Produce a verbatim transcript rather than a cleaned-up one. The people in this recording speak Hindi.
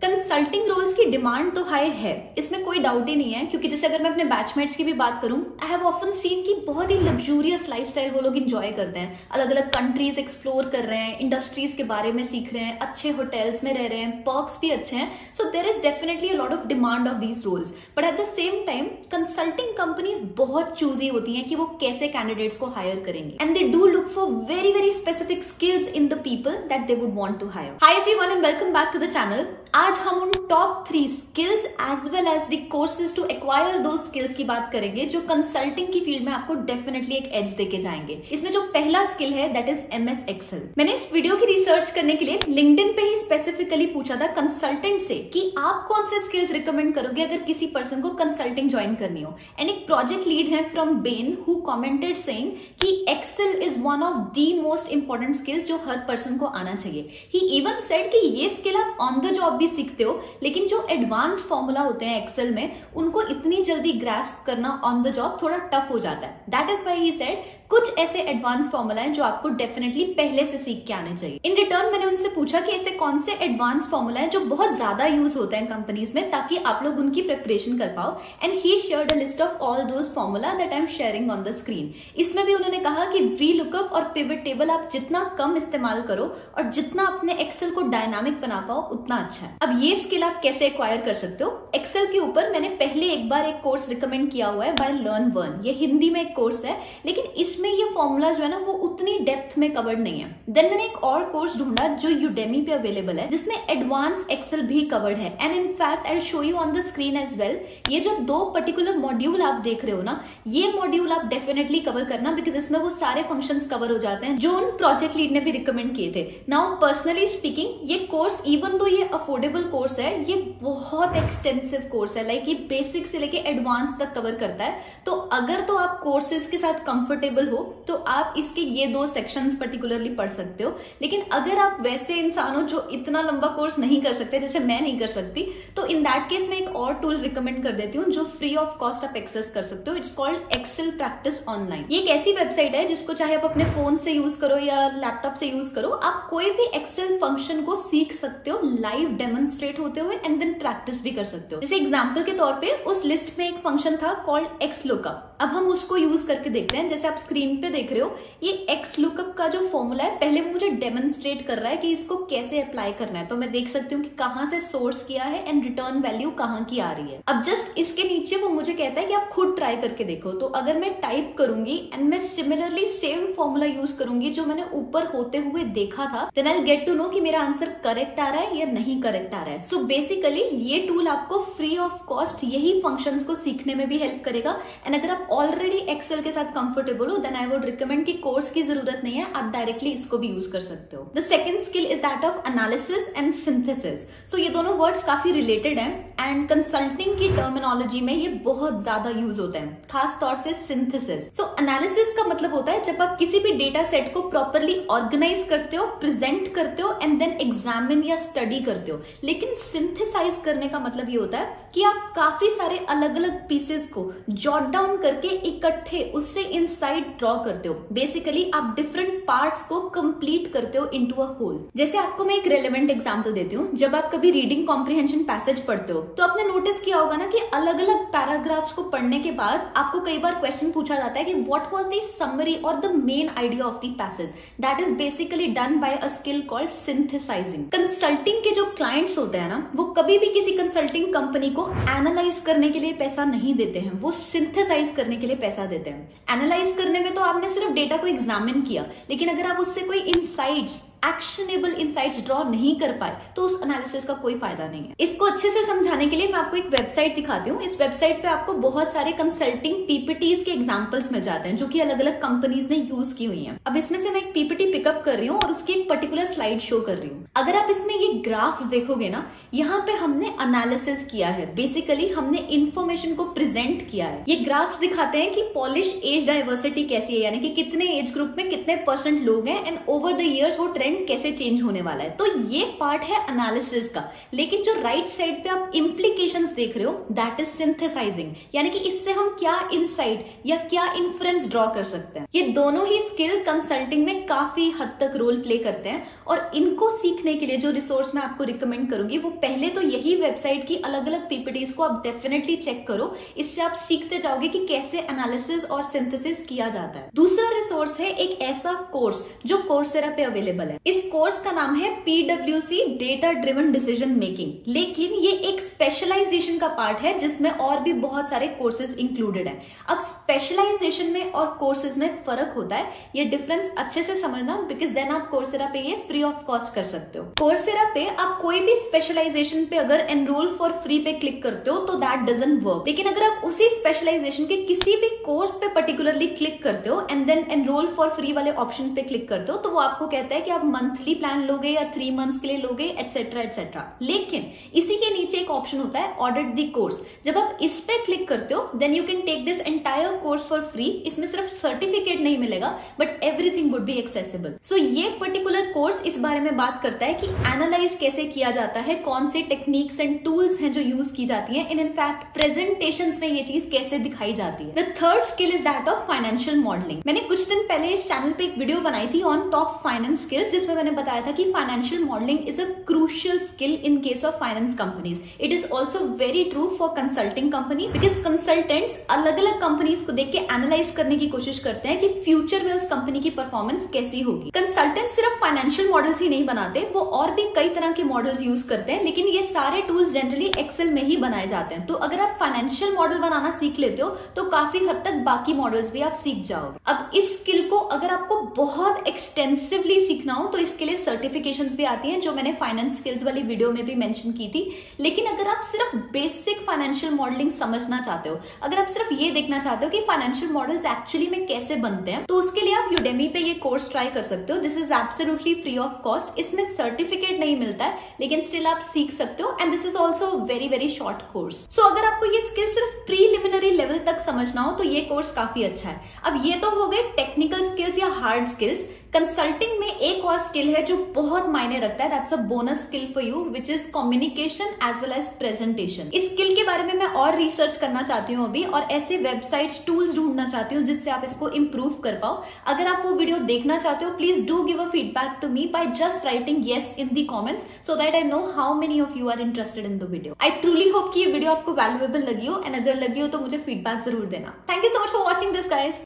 कंसल्टिंग रोल्स की डिमांड तो हाई है, इसमें कोई डाउट ही नहीं है, क्योंकि जैसे अगर मैं अपने बैचमेट्स की भी बात करूं, आई हैव ऑफन सीन कि बहुत ही लग्जूरियस लाइफस्टाइल वो लोग एंजॉय करते हैं, अलग अलग कंट्रीज एक्सप्लोर कर रहे हैं, इंडस्ट्रीज के बारे में सीख रहे हैं, अच्छे होटल्स में रह रहे हैं, पर्क्स भी अच्छे हैं. So there is definitely a lot of demand of these roles, but at the same time consulting companies बहुत चूजी होती हैं कि वो कैसे कैंडिडेट्स को हायर करेंगे, and they do look for very very specific skills in the people that they would want to hire. Hi everyone and welcome back to the channel. आज हम उन top three skills as well as the courses to acquire those skills की बात करेंगे जो कंसल्टिंग की फील्ड में आपको डेफिनेटली एक एज देके जाएंगे. इसमें जो पहला स्किल है दैट इज एमएस एक्सेल. मैंने इस वीडियो की रिसर्च करने के लिए लिंक्डइन पे ही स्पेसिफिकली पूछा था कंसल्टेंट से कि आप कौन से स्किल्स रिकमेंड करोगे अगर किसी पर्सन को कंसल्टिंग ज्वाइन करनी हो, एंड एक प्रोजेक्ट लीड है from Ben who commented saying कि Excel is one of the most important skills जो हर पर्सन को आना चाहिए. ही इवन सेड कि ये स्किल आप ऑन द जॉब भी सीखते हो, लेकिन जो एडवांस फॉर्मूला होते हैं एक्सेल में उनको इतनी जल्दी ग्रास्प करना ऑन द जॉब थोड़ा टफ हो जाता है. That is why he said कुछ ऐसे एडवांस फॉर्मूला हैं जो आपको डेफिनेटली पहले से सीख के आने चाहिए. इन रिटर्न मैंने उनसे पूछा कि ऐसे कौन से एडवांस फॉर्मूला हैं जो बहुत ज्यादा यूज होते हैं कंपनीज में ताकि आप लोग उनकी प्रिपरेशन कर पाओ, and he shared a list of all those formula that I am sharing on the screen. इसमें भी उन्होंने कहा कि वी लुकअप और पिवट टेबल आप जितना कम इस्तेमाल करो और जितना अपने एक्सेल को डायनामिक बना पाओ उतना अच्छा है. अब ये स्किल आप कैसे एक्वायर कर सकते हो? एक्सेल के ऊपर मैंने पहले एक बार एक कोर्स रिकमेंड किया हुआ है बाय लर्न वन. ये हिंदी में एक कोर्स है, लेकिन इसमें ये फॉर्मूला जो है ना वो उतनी डेप्थ में कवर्ड नहीं है. देन मैंने एक और कोर्स ढूंढा जो यूडेमी पे अवेलेबल है जिसमें एडवांस एक्सेल भी कवर्ड है, and in fact I will show you on the screen as well. ये जो दो पर्टिकुलर मॉड्यूल आप देख रहे हो ना, ये मॉड्यूल आप डेफिनेटली कवर करना, बिकॉज इसमें वो सारे फंक्शंस कवर हो जाते हैं जो उन प्रोजेक्ट लीड ने भी रिकमेंड किए थे. नाउ पर्सनली स्पीकिंग ये कोर्स इवन दो ये अफोर्डेबल कोर्स है, ये बहुत एक्सटेंसिव कोर्स है. लाइक ये बेसिक से लेके एडवांस तक कवर करता है. तो अगर तो आप कोर्सेज के साथ कंफर्टेबल हो तो आप इसके ये दो सेक्शंस पर्टिकुलरली पढ़ सकते हो, लेकिन अगर आप वैसे इंसान हो जो इतना लंबा कोर्स नहीं कर सकते जैसे मैं नहीं कर सकती, तो इन दैट केस मैं एक और टूल रिकमेंड कर देती हूँ जो फ्री ऑफ कॉस्ट आप एक्सेस कर सकते हो. It's called Excel practice online. ये एक ऐसी वेबसाइट है जिसको चाहे आप अपने फोन से यूज करो या लैपटॉप से यूज करो, आप कोई भी एक्सेल फंक्शन को सीख सकते हो लाइव डेमोन्स्ट्रेट होते हुए, एंड देन प्रैक्टिस भी कर सकते हो. जैसे एग्जांपल के तौर पे उस लिस्ट में एक फंक्शन था कॉल्ड एक्स लुकअप. अब हम उसको यूज करके देखते हैं. जैसे आप स्क्रीन पे देख रहे हो, ये एक्स लुकअप का जो फॉर्मूला है पहले वो मुझे डेमोन्स्ट्रेट कर रहा है कि इसको कैसे अप्लाई करना है. तो मैं देख सकती हूँ कि कहाँ से सोर्स किया है एंड रिटर्न वैल्यू कहाँ की आ रही है. अब जस्ट इसके नीचे वो मुझे कहता है कि आप खुद ट्राई करके देखो. तो अगर मैं टाइप करूंगी एंड मैं सिमिलरली सेम फॉर्मूला यूज करूंगी जो मैंने ऊपर होते हुए देखा था, then I will get to know कि मेरा आंसर करेक्ट आ रहा है या नहीं करेक्ट आ रहा है. सो बेसिकली ये टूल आपको फ्री ऑफ कॉस्ट यही फंक्शंस को सीखने में भी हेल्प करेगा. एंड अगर आप ऑलरेडी एक्सेल के साथ कंफर्टेबल हो देन आई वुड रिकमेंड कि कोर्स की जरूरत नहीं है, आप डायरेक्टली इसको भी यूज कर सकते हो. The second skill is that of analysis and synthesis. So ये दोनों वर्ड्स काफी रिलेटेड हैं, एंड कंसल्टिंग की टर्मिनोलॉजी में ये बहुत ज्यादा यूज होते हैं, खास तौर से सिंथेसिस. सो एनालिसिस का मतलब होता है जब आप किसी भी डेटा सेट को प्रॉपरली ऑर्गेनाइज करते हो, प्रेजेंट करते हो, एंड देन एग्जामिन या स्टडी करते हो. लेकिन सिंथेसाइज करने का मतलब ये होता है कि आप काफी सारे अलग अलग पीसेस को जॉट डाउन करके इकट्ठे उससे इनसाइट ड्रॉ करते हो. बेसिकली आप डिफरेंट पार्ट्स को कंप्लीट करते हो इनटू अ होल. जैसे आपको मैं एक रेलेवेंट एग्जांपल देती हूँ. जब आप कभी रीडिंग कॉम्प्रिहेंशन पैसेज पढ़ते हो तो आपने नोटिस किया होगा ना कि अलग अलग पैराग्राफ्स को पढ़ने के बाद आपको कई बार क्वेश्चन पूछा जाता है कि व्हाट वाज द समरी और the main idea of the passage. That is basically done by a skill called synthesising. Consulting के जो क्लाइंट्स होते हैं ना, वो कभी भी किसी कंसल्टिंग कंपनी को एनालाइज करने के लिए पैसा नहीं देते हैं, वो सिंथेसाइज करने के लिए पैसा देते हैं. एनालाइज करने में तो आपने सिर्फ डेटा को एग्जामिन किया, लेकिन अगर आप उससे कोई इनसाइट्स, एक्शनेबल इनसाइट्स ड्रॉ नहीं कर पाए तो उस एनालिसिस का कोई फायदा नहीं है. इसको अच्छे से समझाने के लिए मैं आपको एक वेबसाइट दिखाती हूँ. इस वेबसाइट पे आपको बहुत सारे कंसल्टिंग पीपीटीज के एग्जांपल्स मिल जाते हैं जो कि अलग अलग कंपनीज ने यूज की हुई हैं. अब इसमें से मैं एक पीपीटी पिकअप कर रही हूँ और उसकी एक पर्टिकुलर स्लाइड शो कर रही हूँ. अगर आप इसमें ये ग्राफ्स देखोगे ना, यहाँ पे हमने एनालिसिस किया है. बेसिकली हमने इंफॉर्मेशन को प्रेजेंट किया है. ये ग्राफ्स दिखाते हैं कि पॉलिश एज डाइवर्सिटी कैसी है, यानी कि कितने एज ग्रुप में कितने परसेंट लोग हैं, एंड ओवर द इयर्स वो ट्रेंड कंटेंट कैसे चेंज होने वाला है। तो ये पार्ट है एनालिसिस का, लेकिन जो राइट साइड पे आप इम्प्लीकेशंस देख रहे हो दैट इज सिंथेसाइजिंग, यानी कि इससे हम क्या इनसाइट या क्या इन्फ्रेंस ड्रॉ कर सकते हैं। ये दोनों ही स्किल कंसल्टिंग में काफी हद तक रोल प्ले करते हैं, और इनको सीखने के लिए जो रिसोर्स मैं आपको रिकमेंड करूंगी वो पहले तो यही वेबसाइट की अलग अलग पीपीटीज को आप डेफिनेटली चेक करो। इससे आप सीखते जाओगे कि कैसे एनालिसिस और सिंथेसिस किया जाता है। दूसरा रिसोर्स है एक ऐसा कोर्स जो कोर्सेरा पे अवेलेबल है। इस कोर्स का नाम है पीडब्ल्यूसी डेटा ड्रिवन डिसीजन मेकिंग, लेकिन ये एक स्पेशलाइजेशन का पार्ट है जिसमें और भी बहुत सारे कोर्सेज इंक्लूडेड हैं। अब स्पेशलाइजेशन में और कोर्सेज में फर्क होता है, ये डिफरेंस अच्छे से समझना, बिकॉज देन आप कोर्सेरा पे ये फ्री ऑफ कॉस्ट कर सकते हो। कोर्सेरा पे आप कोई भी स्पेशलाइजेशन पे अगर एनरोल फॉर फ्री पे क्लिक करते हो तो दैट डजंट वर्क, लेकिन अगर आप उसी स्पेशलाइजेशन के किसी भी कोर्स पे पर्टिकुलरली क्लिक करते हो and then enrol for free वाले ऑप्शन पे क्लिक करते हो तो वो आपको कहता है कि आप मंथली प्लान लोगे या थ्री मंथ्स के लिए लोगे, एटसेट्रा एटसेट्रा। लेकिन इसी के नीचे एक ऑप्शन होता है ऑडिट द कोर्स। जब आप इस पे क्लिक करते हो then you can take this entire course for free. इसमें सिर्फ सर्टिफिकेट नहीं मिलेगा but everything would be accessible. So ये पर्टिकुलर कोर्स इस बारे में बात करता है कि एनालाइज कैसे किया जाता है, कौन से टेक्निक्स एंड टूल्स हैं जो यूज की जाती हैं, इन इनफैक्ट प्रेजेंटेशंस में ये चीज कैसे दिखाई जाती है। The third skill is that of financial modelling. मैंने कुछ दिन पहले इस चैनल पे एक वीडियो बनाई थी ऑन टॉप फाइनेंस स्किल्स, जिसमें मैंने बताया था कि financial modelling is a crucial skill in case of finance companies. It is also very true for consulting companies, because consultants अलग अलग कंपनीज को देख के एनालाइज करने की कोशिश करते हैं कि फ्यूचर में उस कंपनी की परफॉर्मेंस कैसी होगी। कंसल्टेंट सिर्फ फाइनेंशियल मॉडल्स ही नहीं बनाते, वो और भी कई तरह के मॉडल्स यूज करते हैं, लेकिन ये सारे टूल्स जनरली एक्सेल में ही बनाए जाते हैं। तो अगर आप फाइनेंशियल मॉडल बनाना सीख लेते हो तो काफी हद तक बाकी मॉडल्स भी आप सीख जाओगे। अब इस स्किल को अगर आपको बहुत एक्सटेंसिवली सीखना हो तो इसके लिए सर्टिफिकेशंस भी आती हैं, जो मैंने फाइनेंस स्किल्स वाली वीडियो में भी मेंशन की थी। लेकिन अगर आप सिर्फ बेसिक फाइनेंशियल मॉडलिंग समझना चाहते हो, अगर आप सिर्फ ये देखना चाहते हो कि फाइनेंशियल मॉडल्स एक्चुअली में कैसे बनते हैं, तो उसके लिए आप यूडेमी पे ये कोर्स ट्राई कर सकते हो। This is absolutely free of cost. इसमें सर्टिफिकेट नहीं मिलता है, लेकिन स्टिल आप सीख सकते हो, and this is also very very short course. So अगर आपको ये स्किल सिर्फ प्रीलिमिनरी लेवल तक समझना हो तो ये कोर्स काफी अच्छा है। अब ये तो हो गए टेक्निकल स्किल्स या हार्ड स्किल्स। कंसल्टिंग में एक और स्किल है जो बहुत मायने रखता है, that's a bonus skill for you, which is communication as well as presentation. इस स्किल के बारे में मैं और रिसर्च करना चाहती हूँ अभी, और ऐसे वेबसाइट्स टूल्स ढूंढना चाहती हूँ जिससे आप इसको इंप्रूव कर पाओ। अगर आप वो वीडियो देखना चाहते हो please do give a feedback to me by just writing yes in the comments, so that I know how many of you are interested in the video. I truly hope कि ये वीडियो आपको वैल्यूएबल लगी हो, एंड अगर लगी हो तो मुझे फीडबैक जरूर देना। Thank you so much for watching this guys.